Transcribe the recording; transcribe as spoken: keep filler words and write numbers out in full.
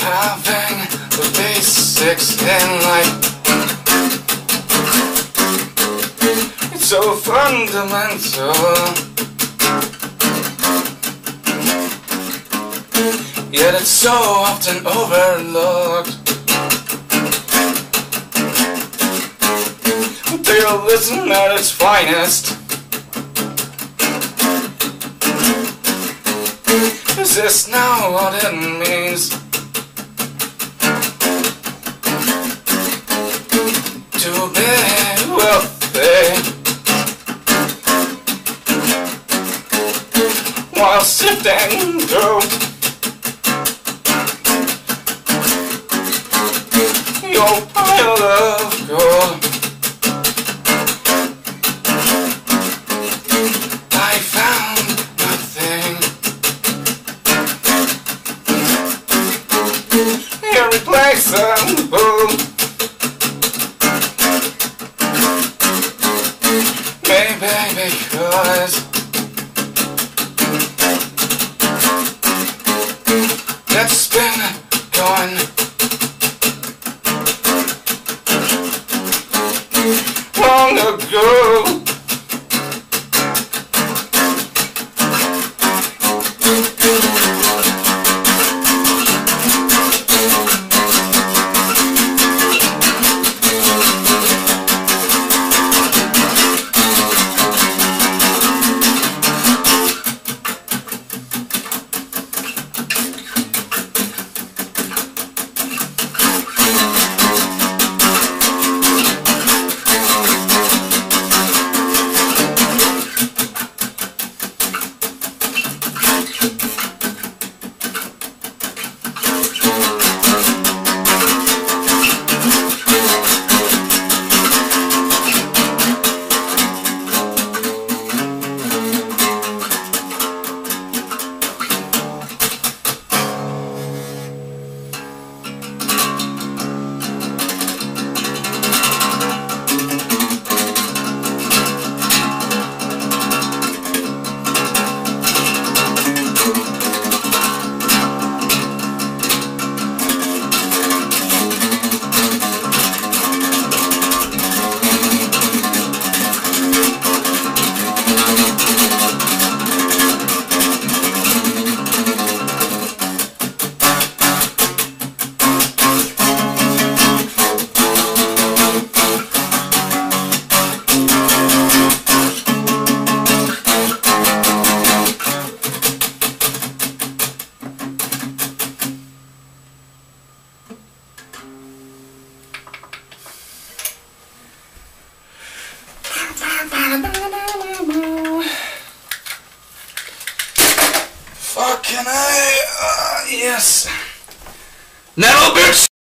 having the basics in life. It's so fundamental, yet it's so often overlooked. Idealism at its finest. Is this now what it means to be wealthy while sifting through your pile of gold? I found nothing irreplaceable. Maybe because that's been gone long ago. Fucking I, uh, yes. Now, bitch!